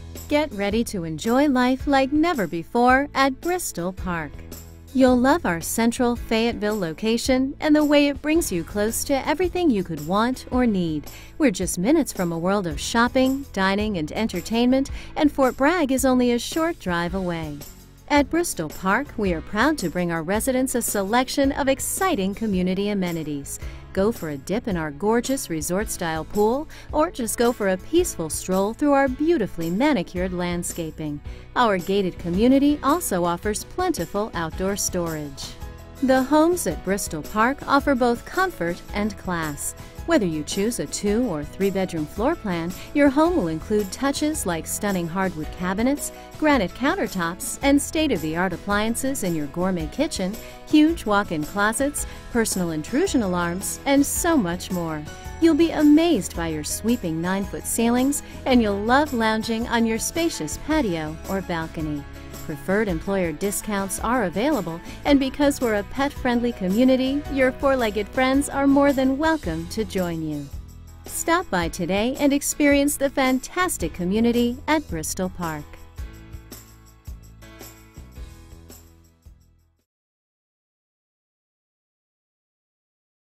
Get ready to enjoy life like never before at Bristol Park. You'll love our central Fayetteville location and the way it brings you close to everything you could want or need. We're just minutes from a world of shopping, dining, and entertainment, and Fort Bragg is only a short drive away. At Bristol Park, we are proud to bring our residents a selection of exciting community amenities. Go for a dip in our gorgeous resort-style pool, or just go for a peaceful stroll through our beautifully manicured landscaping. Our gated community also offers plentiful outdoor storage. The homes at Bristol Park offer both comfort and class. Whether you choose a 2- or 3-bedroom floor plan, your home will include touches like stunning hardwood cabinets, granite countertops, and state-of-the-art appliances in your gourmet kitchen, huge walk-in closets, personal intrusion alarms, and so much more. You'll be amazed by your sweeping 9-foot ceilings, and you'll love lounging on your spacious patio or balcony. Preferred employer discounts are available, and because we're a pet-friendly community, your four-legged friends are more than welcome to join you. Stop by today and experience the fantastic community at Bristol Park.